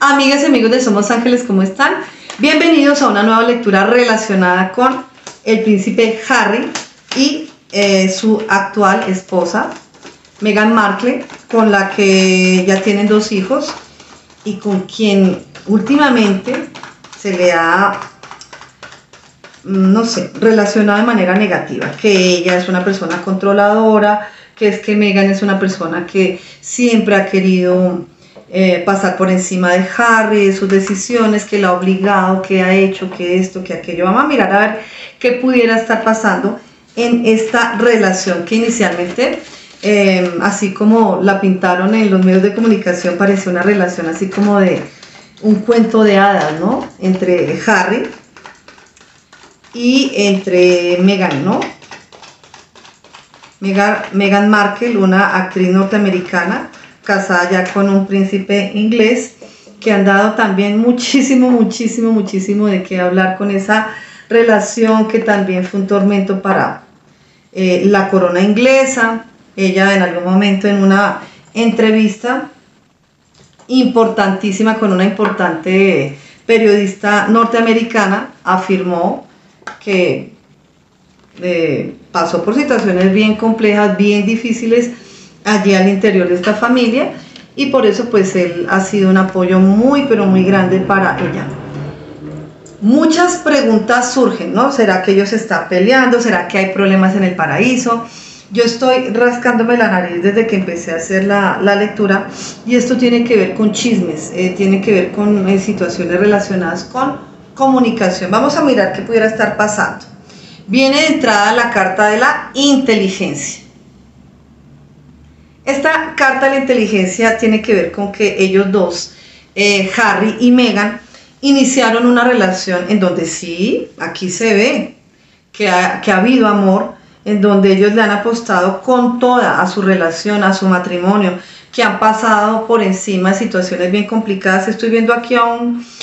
Amigas y amigos de Somos Ángeles, ¿cómo están? Bienvenidos a una nueva lectura relacionada con el príncipe Harry y su actual esposa, Meghan Markle, con la que ya tienen 2 hijos y con quien últimamente se le ha, no sé, relacionado de manera negativa, que ella es una persona controladora, que Meghan es una persona que siempre ha querido pasar por encima de Harry, de sus decisiones, que la ha obligado, que ha hecho, que esto, que aquello. Vamos a mirar a ver qué pudiera estar pasando en esta relación que inicialmente, así como la pintaron en los medios de comunicación, parecía una relación así como de un cuento de hadas, ¿no? Entre Harry y entre Meghan, ¿no? Meghan Markle, una actriz norteamericana, casada ya con un príncipe inglés, que han dado también muchísimo de qué hablar con esa relación que también fue un tormento para la corona inglesa. Ella en algún momento en una entrevista importantísima con una importante periodista norteamericana afirmó que pasó por situaciones bien complejas, bien difíciles allí al interior de esta familia, y por eso pues él ha sido un apoyo muy pero muy grande para ella. Muchas preguntas surgen, ¿no? ¿Será que ellos se están peleando? ¿Será que hay problemas en el paraíso? Yo estoy rascándome la nariz desde que empecé a hacer la lectura, y esto tiene que ver con chismes, tiene que ver con situaciones relacionadas con comunicación. Vamos a mirar qué pudiera estar pasando. Viene de entrada la carta de la inteligencia. Esta carta de la inteligencia tiene que ver con que ellos dos, Harry y Meghan, iniciaron una relación en donde sí, aquí se ve que ha habido amor, en donde ellos le han apostado con toda a su relación, a su matrimonio, que han pasado por encima de situaciones bien complicadas. Estoy viendo aquí a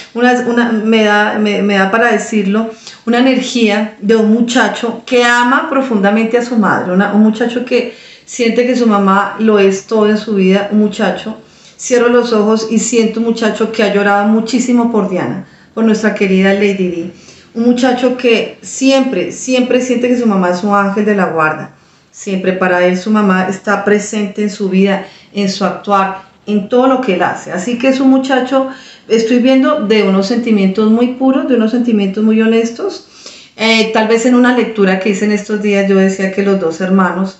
me da para decirlo, una energía de un muchacho que ama profundamente a su madre, un muchacho que siente que su mamá lo es todo en su vida. Un muchacho, cierro los ojos y siento un muchacho que ha llorado muchísimo por Diana, por nuestra querida Lady Di. Un muchacho que siempre siente que su mamá es un ángel de la guarda. Siempre para él su mamá está presente en su vida, en su actuar, en todo lo que él hace. Así que es un muchacho, estoy viendo, de unos sentimientos muy puros, de unos sentimientos muy honestos. Tal vez en una lectura que hice en estos días yo decía que los 2 hermanos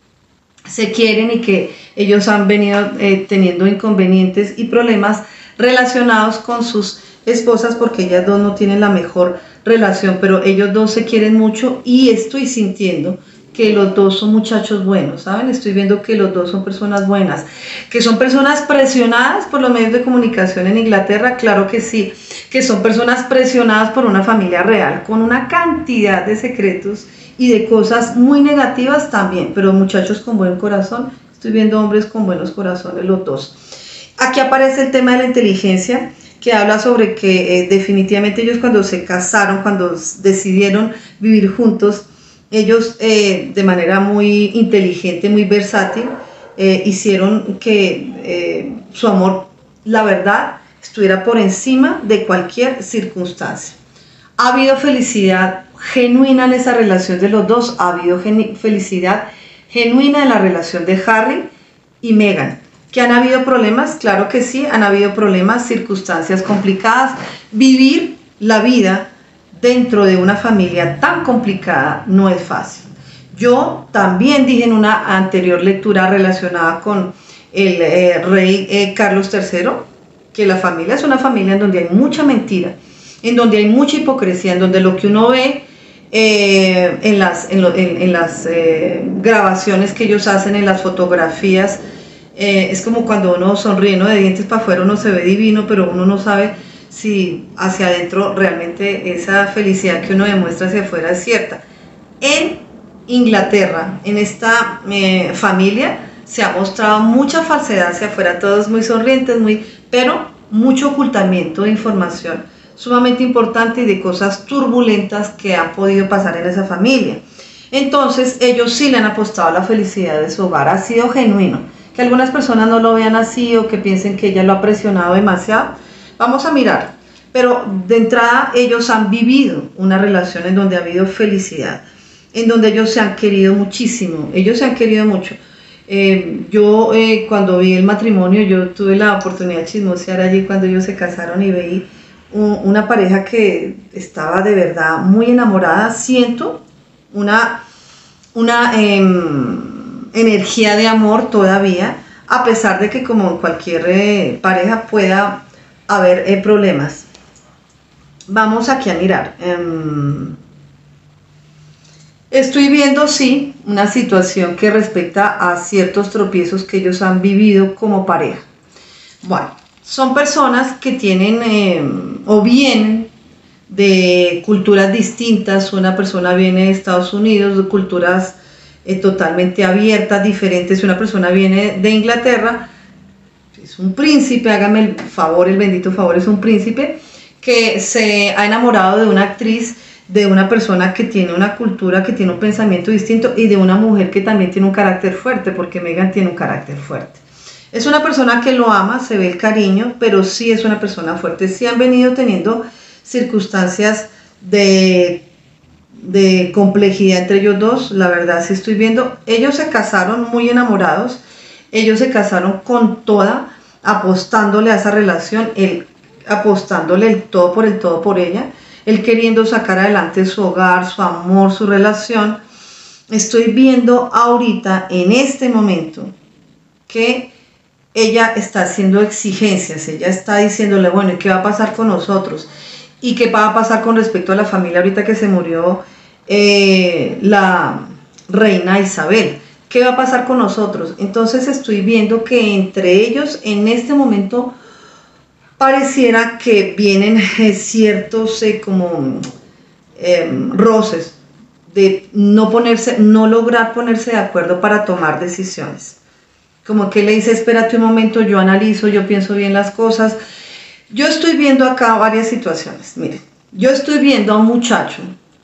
se quieren y que ellos han venido teniendo inconvenientes y problemas relacionados con sus esposas, porque ellas 2 no tienen la mejor relación, pero ellos 2 se quieren mucho, y estoy sintiendo que los 2 son muchachos buenos, ¿saben? Estoy viendo que los 2 son personas buenas, que son personas presionadas por los medios de comunicación en Inglaterra, claro que sí, que son personas presionadas por una familia real, con una cantidad de secretos y de cosas muy negativas también, pero muchachos con buen corazón. Estoy viendo hombres con buenos corazones los 2. Aquí aparece el tema de la inteligencia, que habla sobre que definitivamente ellos cuando se casaron, cuando decidieron vivir juntos, ellos de manera muy inteligente, muy versátil, hicieron que su amor, la verdad, estuviera por encima de cualquier circunstancia. Ha habido felicidad genuina en esa relación de los 2, ha habido felicidad genuina en la relación de Harry y Meghan. ¿Que han habido problemas? Claro que sí, han habido problemas, circunstancias complicadas. Vivir la vida dentro de una familia tan complicada no es fácil. Yo también dije en una anterior lectura relacionada con el rey Carlos III, que la familia es una familia en donde hay mucha mentira, en donde hay mucha hipocresía, en donde lo que uno ve en las grabaciones que ellos hacen, en las fotografías, es como cuando uno sonríe, ¿no? De dientes para afuera uno se ve divino, pero uno no sabe si hacia adentro realmente esa felicidad que uno demuestra hacia afuera es cierta. En Inglaterra, en esta familia, se ha mostrado mucha falsedad hacia afuera, todos muy sonrientes, pero mucho ocultamiento de información sumamente importante y de cosas turbulentas que han podido pasar en esa familia. Entonces ellos sí le han apostado a la felicidad de su hogar, ha sido genuino. Que algunas personas no lo vean así o que piensen que ella lo ha presionado demasiado, Vamos a mirar, pero de entrada ellos han vivido una relación en donde ha habido felicidad, en donde ellos se han querido muchísimo, ellos se han querido mucho. Cuando vi el matrimonio, yo tuve la oportunidad de chismosear allí cuando ellos se casaron y veí una pareja que estaba de verdad muy enamorada. Siento una energía de amor todavía, a pesar de que como en cualquier pareja pueda haber problemas. Vamos aquí a mirar. Estoy viendo, sí, una situación que respecta a ciertos tropiezos que ellos han vivido como pareja. Bueno, son personas que tienen o vienen de culturas distintas. Una persona viene de Estados Unidos, de culturas totalmente abiertas, diferentes. Una persona viene de Inglaterra, es un príncipe, hágame el favor, el bendito favor, es un príncipe que se ha enamorado de una actriz, de una persona que tiene una cultura, que tiene un pensamiento distinto, y de una mujer que también tiene un carácter fuerte, porque Meghan tiene un carácter fuerte. Es una persona que lo ama, se ve el cariño, pero sí es una persona fuerte. Sí han venido teniendo circunstancias de complejidad entre ellos dos, la verdad sí estoy viendo. Ellos se casaron muy enamorados, ellos se casaron con toda, apostándole a esa relación, él apostándole el todo por ella, él queriendo sacar adelante su hogar, su amor, su relación. Estoy viendo ahorita, en este momento, que ella está haciendo exigencias, ella está diciéndole, bueno, ¿y qué va a pasar con nosotros? ¿Y qué va a pasar con respecto a la familia ahorita que se murió la reina Isabel? ¿Qué va a pasar con nosotros? Entonces estoy viendo que entre ellos en este momento pareciera que vienen ciertos roces de no lograr ponerse de acuerdo para tomar decisiones. Como que le dice, espérate un momento, yo analizo, yo pienso bien las cosas. Yo estoy viendo acá varias situaciones. Miren, yo estoy viendo a un muchacho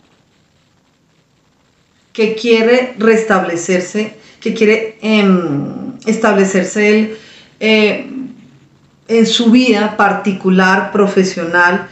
que quiere restablecerse, que quiere establecerse él en su vida particular, profesional,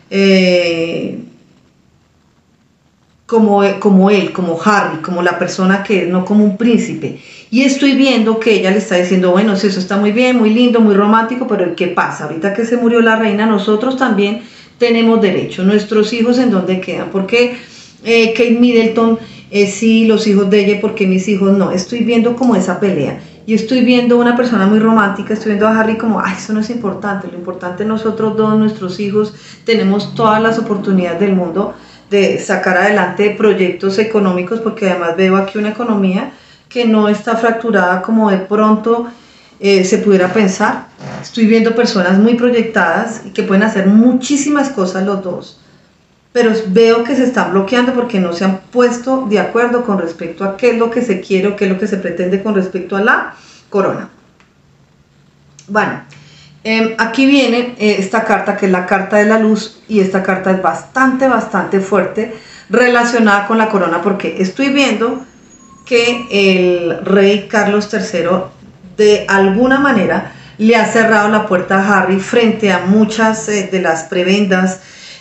como él, como Harry, como la persona que es, no como un príncipe. Y estoy viendo que ella le está diciendo, bueno, sí, eso está muy bien, muy lindo, muy romántico, pero ¿qué pasa? Ahorita que se murió la reina, nosotros también tenemos derecho. Nuestros hijos, ¿en dónde quedan? ¿Por qué Kate Middleton sí, los hijos de ella, por qué mis hijos no? Estoy viendo como esa pelea. Y estoy viendo una persona muy romántica, estoy viendo a Harry como, ay, eso no es importante, lo importante es nosotros dos, nuestros hijos, tenemos todas las oportunidades del mundo de sacar adelante proyectos económicos, porque además veo aquí una economía que no está fracturada como de pronto se pudiera pensar. Estoy viendo personas muy proyectadas y que pueden hacer muchísimas cosas los dos, pero veo que se están bloqueando porque no se han puesto de acuerdo con respecto a qué es lo que se quiere o qué es lo que se pretende con respecto a la corona. Bueno, aquí viene esta carta, que es la carta de la luz, y esta carta es bastante fuerte relacionada con la corona, porque estoy viendo que el rey Carlos III de alguna manera le ha cerrado la puerta a Harry frente a muchas de las prebendas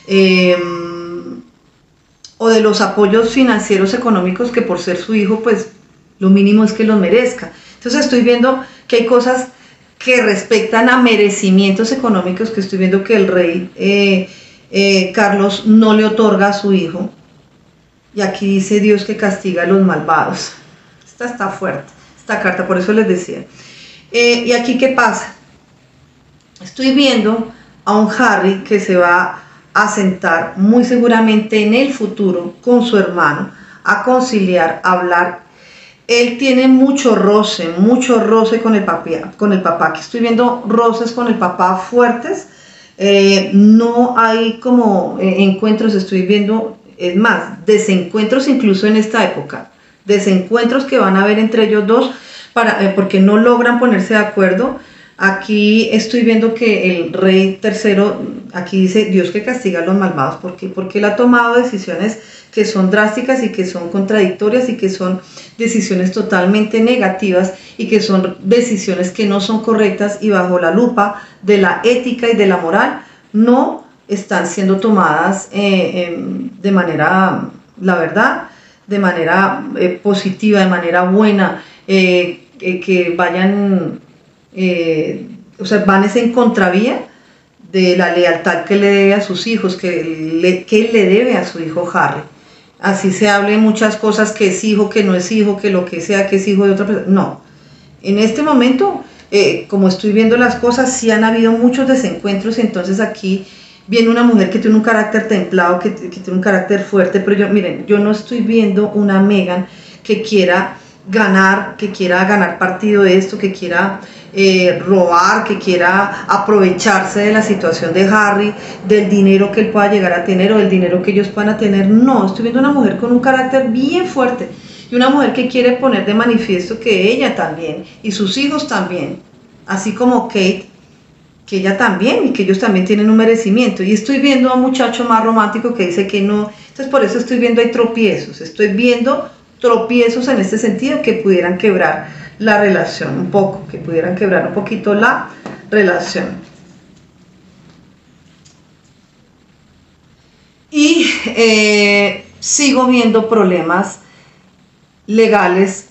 o de los apoyos financieros económicos que por ser su hijo, pues lo mínimo es que los merezca. Entonces estoy viendo que hay cosas que respectan a merecimientos económicos que estoy viendo que el rey Carlos no le otorga a su hijo. Y aquí dice Dios que castiga a los malvados. Esta está fuerte, esta carta, por eso les decía. Y aquí, ¿qué pasa? Estoy viendo a un Harry que se va a sentar muy seguramente en el futuro con su hermano, a conciliar, a hablar. Él tiene mucho roce con el papá. Aquí estoy viendo roces con el papá fuertes. No hay como encuentros, estoy viendo, es más, desencuentros incluso en esta época. Desencuentros que van a haber entre ellos dos porque no logran ponerse de acuerdo. Aquí estoy viendo que el rey tercero, aquí dice Dios que castiga a los malvados. ¿Por qué? Porque él ha tomado decisiones que son drásticas y que son contradictorias y que son decisiones totalmente negativas y que son decisiones que no son correctas, y bajo la lupa de la ética y de la moral no están siendo tomadas de manera, la verdad, de manera positiva, de manera buena, que vayan, o sea, van en contravía de la lealtad que le debe a sus hijos, que él le debe a su hijo Harry. Así se hable muchas cosas, que es hijo, que no es hijo, que lo que sea, que es hijo de otra persona. No, en este momento, como estoy viendo las cosas, sí han habido muchos desencuentros. Entonces aquí viene una mujer que tiene un carácter templado, que tiene un carácter fuerte, pero miren, yo no estoy viendo una Meghan que quiera ganar partido de esto, que quiera robar, que quiera aprovecharse de la situación de Harry, del dinero que él pueda llegar a tener o del dinero que ellos puedan tener. No, estoy viendo una mujer con un carácter bien fuerte y una mujer que quiere poner de manifiesto que ella también y sus hijos también, así como Kate, que ella también y que ellos también tienen un merecimiento. Y estoy viendo a un muchacho más romántico que dice que no. Entonces por eso estoy viendo ahí tropiezos, estoy viendo tropiezos en este sentido que pudieran quebrar la relación un poco, que pudieran quebrar un poquito la relación. Y sigo viendo problemas legales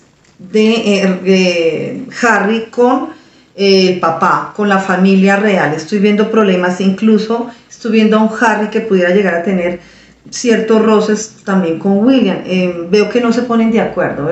de Harry con el papá, con la familia real. Estoy viendo problemas, incluso estoy viendo a un Harry que pudiera llegar a tener ciertos roces también con William. Veo que no se ponen de acuerdo,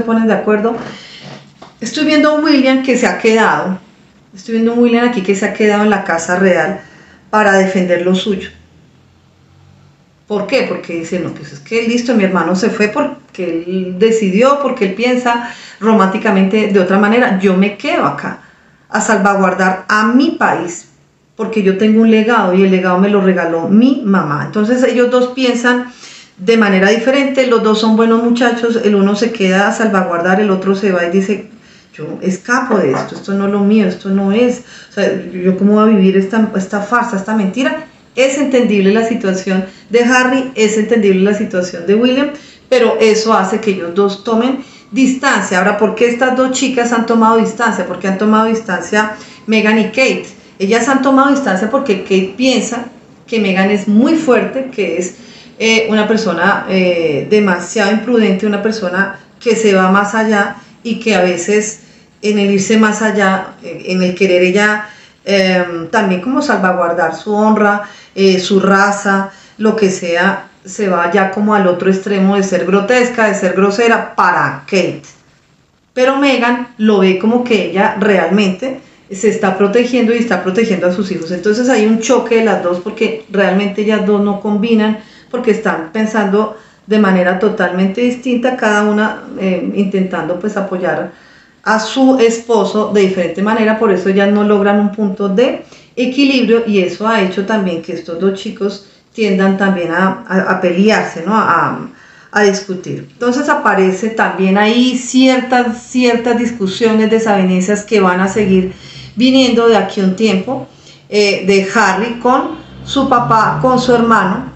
Estoy viendo a un William que se ha quedado, aquí que se ha quedado en la casa real para defender lo suyo. ¿Por qué? Porque dice, no, pues es que listo, mi hermano se fue porque él decidió, porque él piensa románticamente de otra manera. Yo me quedo acá a salvaguardar a mi país, porque yo tengo un legado y el legado me lo regaló mi mamá. Entonces ellos dos piensan de manera diferente, los dos son buenos muchachos, el uno se queda a salvaguardar, el otro se va y dice, yo escapo de esto, esto no es lo mío, esto no es, o sea, yo cómo voy a vivir esta farsa, esta mentira. Es entendible la situación de Harry, es entendible la situación de William, pero eso hace que ellos dos tomen distancia. Ahora, ¿por qué estas dos chicas han tomado distancia? ¿Por qué han tomado distancia Meghan y Kate? Ellas han tomado distancia porque Kate piensa que Meghan es muy fuerte, que es una persona demasiado imprudente, una persona que se va más allá y que a veces en el irse más allá, en el querer ella también como salvaguardar su honra, su raza, lo que sea, se va ya como al otro extremo de ser grotesca, de ser grosera para Kate. Pero Meghan lo ve como que ella realmente se está protegiendo y está protegiendo a sus hijos. Entonces hay un choque de las dos porque realmente ellas dos no combinan, porque están pensando de manera totalmente distinta, cada una intentando pues apoyar a su esposo de diferente manera. Por eso ellas no logran un punto de equilibrio y eso ha hecho también que estos dos chicos tiendan también a pelearse, ¿no? A discutir. Entonces aparece también ahí ciertas discusiones, desavenencias que van a seguir viniendo de aquí a un tiempo, de Harry con su papá, con su hermano,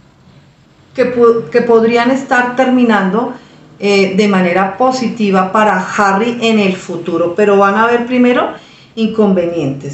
que podrían estar terminando de manera positiva para Harry en el futuro, pero van a haber primero inconvenientes,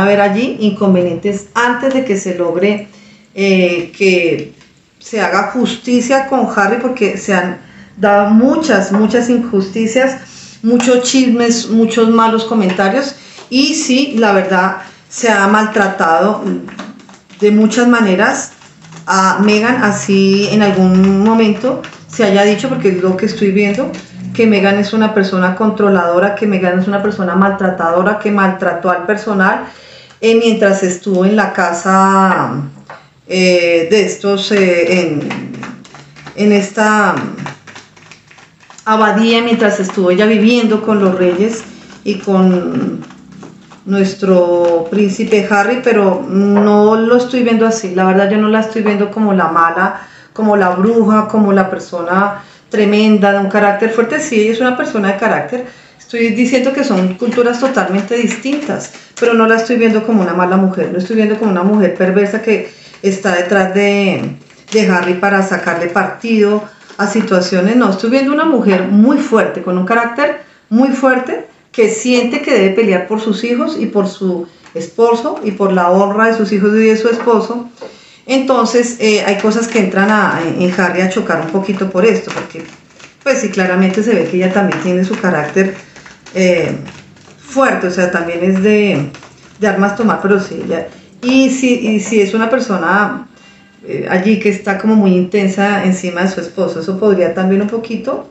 antes de que se logre que se haga justicia con Harry, porque se han dado muchas injusticias, muchos chismes, muchos malos comentarios, y sí, la verdad, se ha maltratado de muchas maneras a Meghan, así en algún momento se haya dicho, porque es lo que estoy viendo, que Meghan es una persona controladora, que Meghan es una persona maltratadora, que maltrató al personal mientras estuvo en la casa de estos, en esta abadía, mientras estuvo ella viviendo con los reyes y con nuestro príncipe Harry, pero no lo estoy viendo así. La verdad, yo no la estoy viendo como la mala, como la bruja, como la persona tremenda, de un carácter fuerte. Sí, ella es una persona de carácter. Estoy diciendo que son culturas totalmente distintas, pero no la estoy viendo como una mala mujer, no estoy viendo como una mujer perversa que está detrás de Harry para sacarle partido a situaciones. No, estoy viendo una mujer muy fuerte, con un carácter muy fuerte, que siente que debe pelear por sus hijos y por su esposo y por la honra de sus hijos y de su esposo. Entonces hay cosas que entran en Harry a chocar un poquito por esto, porque pues sí, claramente se ve que ella también tiene su carácter fuerte, o sea, también es de armas tomar, pero sí, ella, y si es una persona allí que está como muy intensa encima de su esposo, eso podría también un poquito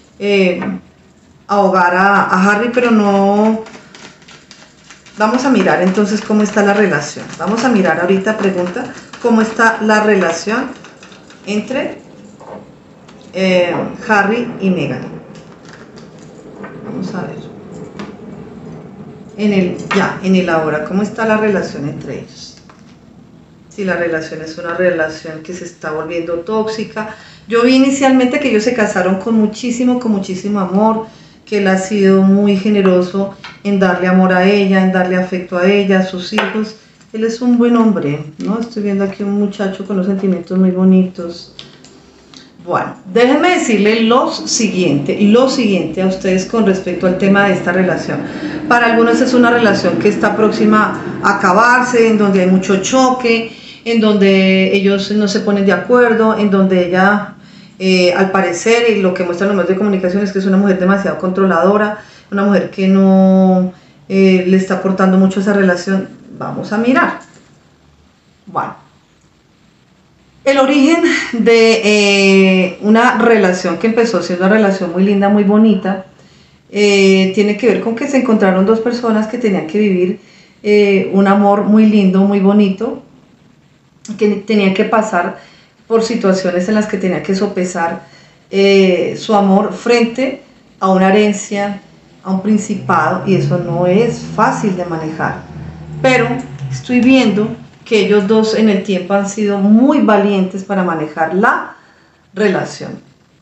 ahogar a Harry, pero no. Vamos a mirar entonces cómo está la relación. Vamos a mirar ahorita, pregunta, cómo está la relación entre Harry y Meghan. Vamos a ver. En el ahora, ¿cómo está la relación entre ellos? Si la relación es una relación que se está volviendo tóxica. Yo vi inicialmente que ellos se casaron con muchísimo amor, que él ha sido muy generoso en darle amor a ella, en darle afecto a ella, a sus hijos. Él es un buen hombre, ¿no? Estoy viendo aquí un muchacho con unos sentimientos muy bonitos. Bueno, déjenme decirle lo siguiente a ustedes con respecto al tema de esta relación. Para algunos es una relación que está próxima a acabarse, en donde hay mucho choque, en donde ellos no se ponen de acuerdo, en donde ella, al parecer, y lo que muestran los medios de comunicación es que es una mujer demasiado controladora, una mujer que no le está aportando mucho a esa relación. Vamos a mirar. Bueno. El origen de una relación que empezó siendo una relación muy linda, muy bonita, tiene que ver con que se encontraron dos personas que tenían que vivir un amor muy lindo, muy bonito, que tenían que pasar por situaciones en las que tenían que sopesar su amor frente a una herencia, a un principado, y eso no es fácil de manejar. Pero estoy viendo que ellos dos en el tiempo han sido muy valientes para manejar la relación.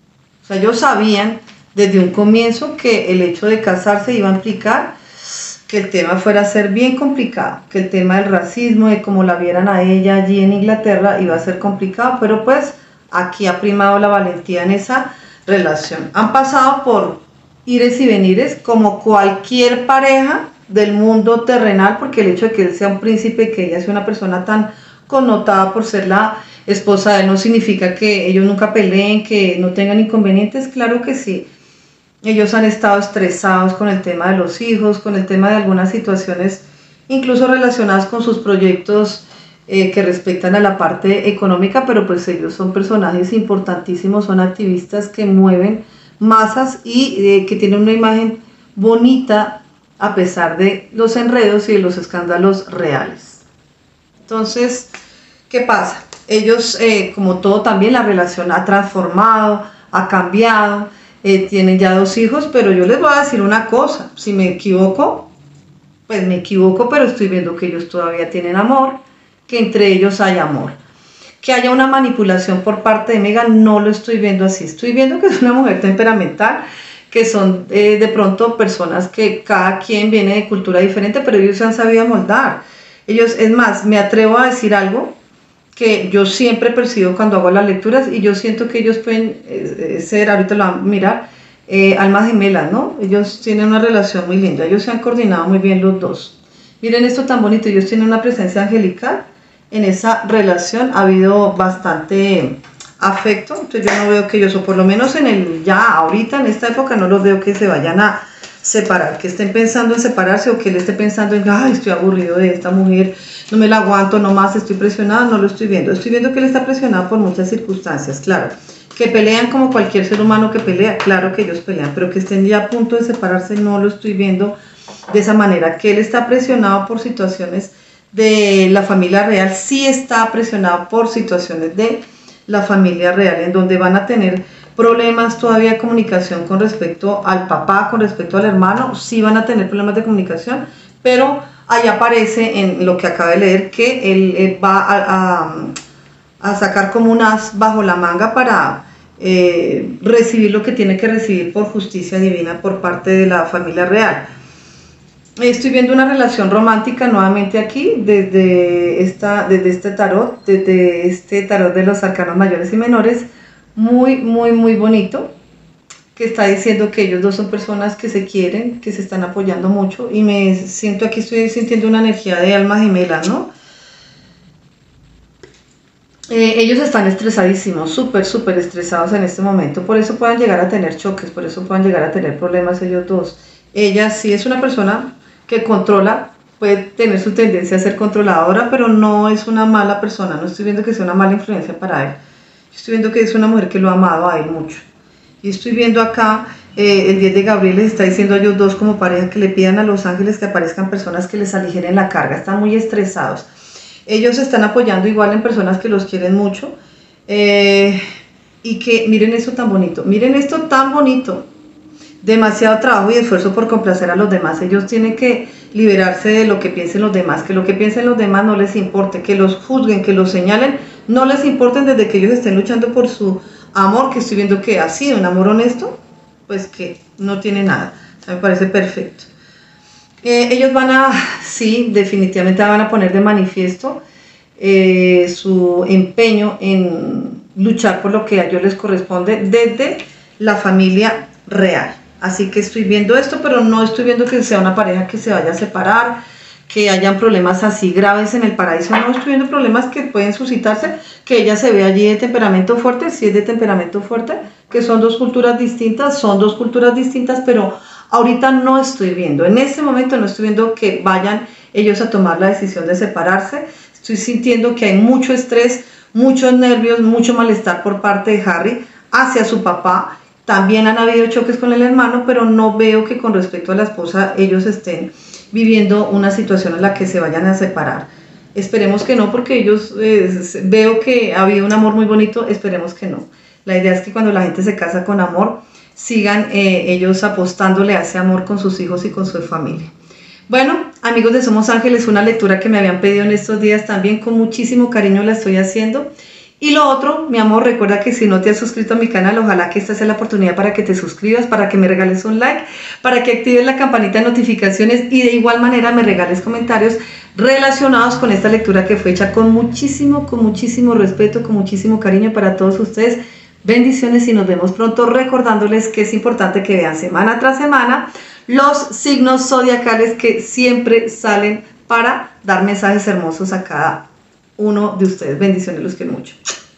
O sea, ellos sabían desde un comienzo que el hecho de casarse iba a implicar que el tema fuera a ser bien complicado, que el tema del racismo, de cómo la vieran a ella allí en Inglaterra, iba a ser complicado, pero pues aquí ha primado la valentía en esa relación. Han pasado por ires y venires como cualquier pareja del mundo terrenal, porque el hecho de que él sea un príncipe, que ella sea una persona tan connotada por ser la esposa de él, no significa que ellos nunca peleen, que no tengan inconvenientes. Claro que sí, ellos han estado estresados con el tema de los hijos, con el tema de algunas situaciones incluso relacionadas con sus proyectos que respectan a la parte económica, pero pues ellos son personajes importantísimos, son activistas que mueven masas y que tienen una imagen bonita a pesar de los enredos y de los escándalos reales. Entonces, ¿qué pasa? Ellos, como todo también, la relación ha transformado, ha cambiado, tienen ya 2 hijos, pero yo les voy a decir una cosa, si me equivoco, pues me equivoco, pero estoy viendo que ellos todavía tienen amor, que entre ellos hay amor. Que haya una manipulación por parte de Meghan, no lo estoy viendo así, estoy viendo que es una mujer temperamental, que son de pronto personas que cada quien viene de cultura diferente, pero ellos se han sabido moldar. Ellos, es más, me atrevo a decir algo que yo siempre percibo cuando hago las lecturas, y yo siento que ellos pueden ser, ahorita lo van a mirar, almas gemelas, ¿no? Ellos tienen una relación muy linda, ellos se han coordinado muy bien los dos. Miren esto tan bonito, ellos tienen una presencia angelical en esa relación, ha habido bastante afecto, entonces yo no veo que ellos, o por lo menos ya ahorita en esta época, no los veo que se vayan a separar, que estén pensando en separarse, o que él esté pensando en, ay, estoy aburrido de esta mujer, no me la aguanto, no más, estoy presionada. No lo estoy viendo que él está presionado por muchas circunstancias, claro, que pelean como cualquier ser humano que pelea, claro que ellos pelean, pero que estén ya a punto de separarse, no lo estoy viendo de esa manera. Que él está presionado por situaciones de la familia real, sí está presionado por situaciones de la familia real, en donde van a tener problemas todavía de comunicación con respecto al papá, con respecto al hermano, sí van a tener problemas de comunicación, pero ahí aparece en lo que acabo de leer que él va a sacar como un as bajo la manga para recibir lo que tiene que recibir por justicia divina por parte de la familia real. Estoy viendo una relación romántica nuevamente aquí, desde este tarot de los arcanos mayores y menores, muy bonito, que está diciendo que ellos dos son personas que se quieren, que se están apoyando mucho, y me siento aquí, estoy sintiendo una energía de alma gemela, ¿no? Ellos están estresadísimos, súper estresados en este momento, por eso puedan llegar a tener choques, por eso puedan llegar a tener problemas ellos dos. Ella sí es una persona que controla, puede tener su tendencia a ser controladora, pero no es una mala persona, no estoy viendo que sea una mala influencia para él. Estoy viendo que es una mujer que lo ha amado a él mucho. Y estoy viendo acá, el 10 de Gabriel les está diciendo a ellos dos como pareja que le pidan a los ángeles que aparezcan personas que les aligeren la carga, están muy estresados. Ellos se están apoyando igual en personas que los quieren mucho, y que miren esto tan bonito, miren esto tan bonito, demasiado trabajo y esfuerzo por complacer a los demás. Ellos tienen que liberarse de lo que piensen los demás, que lo que piensen los demás no les importe, que los juzguen, que los señalen, no les importen desde que ellos estén luchando por su amor, que estoy viendo que ha sido un amor honesto, pues que no tiene nada. O sea, me parece perfecto. Ellos van a, sí, definitivamente van a poner de manifiesto su empeño en luchar por lo que a ellos les corresponde desde la familia real. Así que estoy viendo esto, pero no estoy viendo que sea una pareja que se vaya a separar, que hayan problemas así graves en el paraíso. No estoy viendo problemas que pueden suscitarse, que ella se ve allí de temperamento fuerte, si es de temperamento fuerte, que son dos culturas distintas, pero ahorita no estoy viendo, en este momento no estoy viendo que vayan ellos a tomar la decisión de separarse. Estoy sintiendo que hay mucho estrés, muchos nervios, mucho malestar por parte de Harry hacia su papá. También han habido choques con el hermano, pero no veo que con respecto a la esposa ellos estén viviendo una situación en la que se vayan a separar. Esperemos que no, porque ellos veo que ha habido un amor muy bonito, esperemos que no. La idea es que cuando la gente se casa con amor, sigan ellos apostándole a ese amor con sus hijos y con su familia. Bueno, amigos de Somos Ángeles, una lectura que me habían pedido en estos días también, con muchísimo cariño la estoy haciendo. Y lo otro, mi amor, recuerda que si no te has suscrito a mi canal, ojalá que esta sea la oportunidad para que te suscribas, para que me regales un like, para que actives la campanita de notificaciones y de igual manera me regales comentarios relacionados con esta lectura que fue hecha con muchísimo respeto, con muchísimo cariño para todos ustedes. Bendiciones y nos vemos pronto, recordándoles que es importante que vean semana tras semana los signos zodiacales que siempre salen para dar mensajes hermosos a cada uno de ustedes. Bendiciones, los quiero mucho.